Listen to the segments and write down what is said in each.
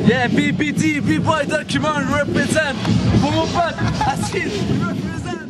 Yeah, BPD, B-Boy Document represent. Pour mon pote, Acide, represent.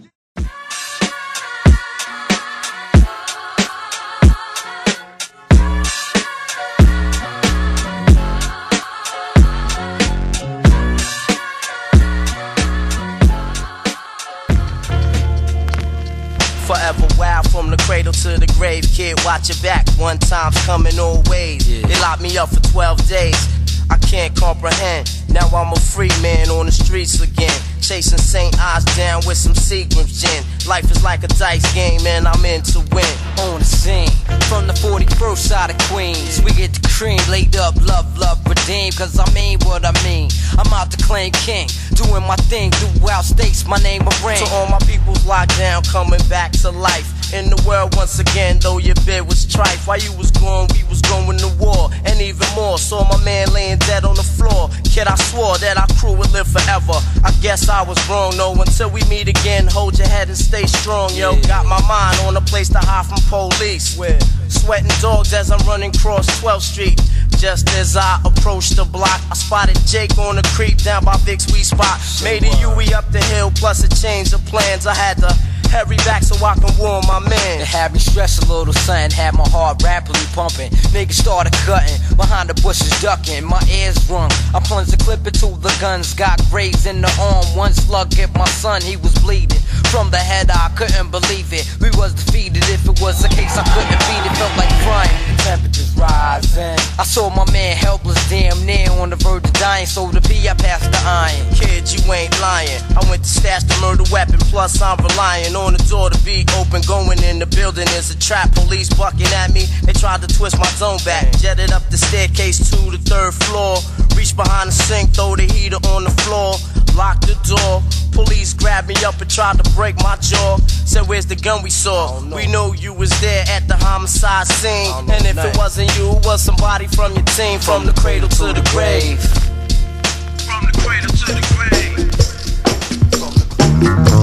Forever wild from the cradle to the grave. Kid, watch your back, one time's coming all ways. They locked me up for 12 days, I can't comprehend. Now I'm a free man on the streets again, chasing St. Ives down with some Seagram's gin. Life is like a dice game and I'm in to win. On the scene, from the 41st side of Queens, we get the cream, laid up, love, redeem. Cause I mean what I mean, I'm out to claim king, doing my thing throughout states, my name a ring. To all my people's locked down, coming back to life in the world once again, though your bid was trife. While you was gone, we was going to war, and even more. Saw my man laying dead on the floor. Kid, I swore that our crew would live forever. I guess I was wrong, no, until we meet again. Hold your head and stay strong, yo. Got my mind on a place to hide from police. Sweating dogs as I'm running across 12th Street. Just as I approached the block, I spotted Jake on the creep down by Vic's Weed Spot. Made a Huey up the hill, plus a change of plans. I had to hurry back so I can warn my man. It had me stress a little, son, had my heart rapidly pumping. Niggas started cutting, behind the bushes ducking, my ears rung. I plunged the clip into the guns, got graves in the arm. One slug hit my son, he was bleeding. From the head, I couldn't believe it. We was defeated, if it was a case I couldn't beat it. Felt like crying, the temperatures rising. I saw my man helpless, damn near on the verge of dying. So the P, I passed the iron. Kid, you ain't lying, I went to stash the murder weapon, plus I'm relying on the door to be open. Going in the building is a trap, police bucking at me. They tried to twist my zone back, jetted up the staircase to the 3rd floor. Reached behind the sink, throw the heater on the floor. Locked the door, police grabbed me up and tried to break my jaw. Said, where's the gun we saw? We know you was there at the homicide scene. And if it wasn't you, it was somebody from your team. From the cradle to the grave. From the cradle to the grave.